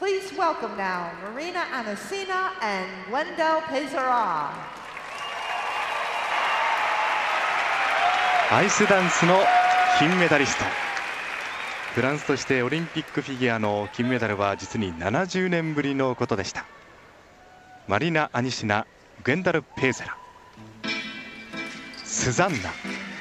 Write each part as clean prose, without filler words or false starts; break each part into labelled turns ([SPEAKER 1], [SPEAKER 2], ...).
[SPEAKER 1] Please welcome now Marina Anasina and Wendell Pesara.
[SPEAKER 2] アイスダンスの金メダリスト。フランスとしてオリンピックフィギュアの金メダルは実に70年ぶりのことでした。マリナ・アニシナ、グェンダル・ペーゼラ、スザンナ、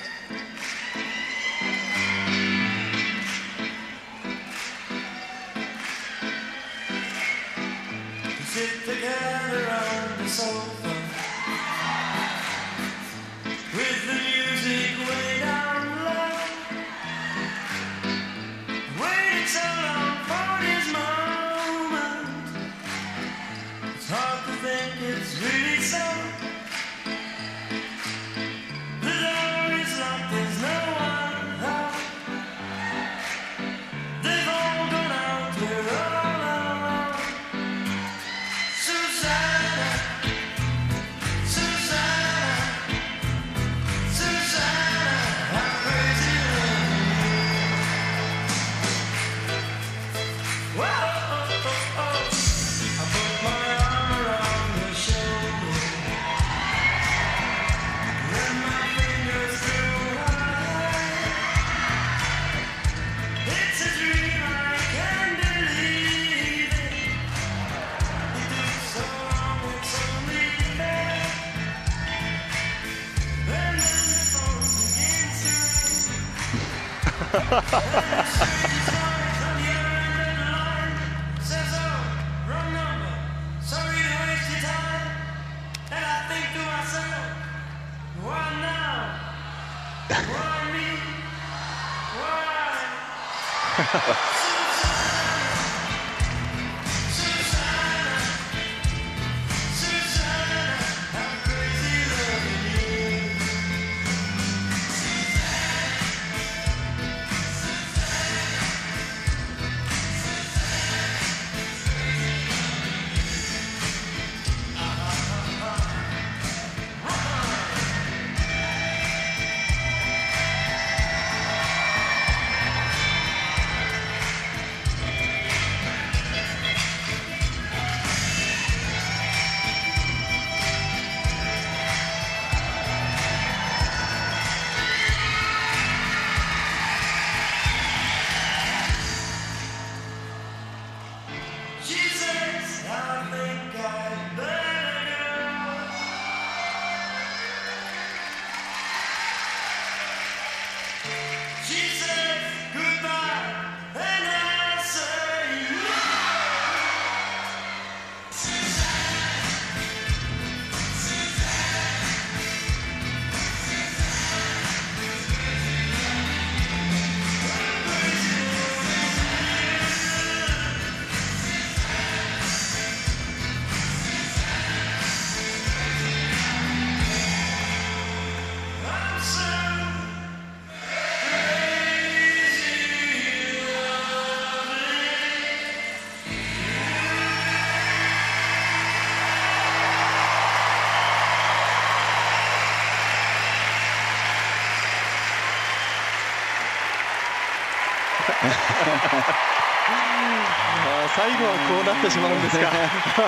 [SPEAKER 2] 最後はこうなってしまうんですか。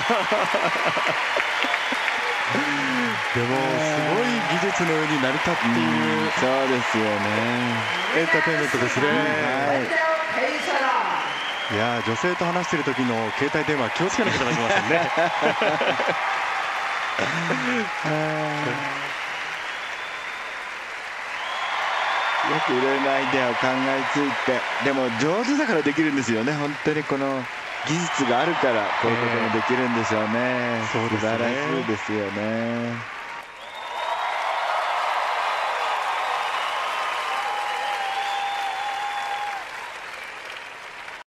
[SPEAKER 2] でもすごい技術の上に成り立っている、
[SPEAKER 3] そうですよね、
[SPEAKER 2] エンターテインメントですね。いや女性と話している時の携帯電話気をつけなきゃいけませんね。
[SPEAKER 3] よくいろいろなアイデアを考えついて、でも上手だからできるんですよね。本当にこの技術があるからこういうこともできるんでしょうね。
[SPEAKER 2] そうですね。
[SPEAKER 3] 素晴らしいですよね。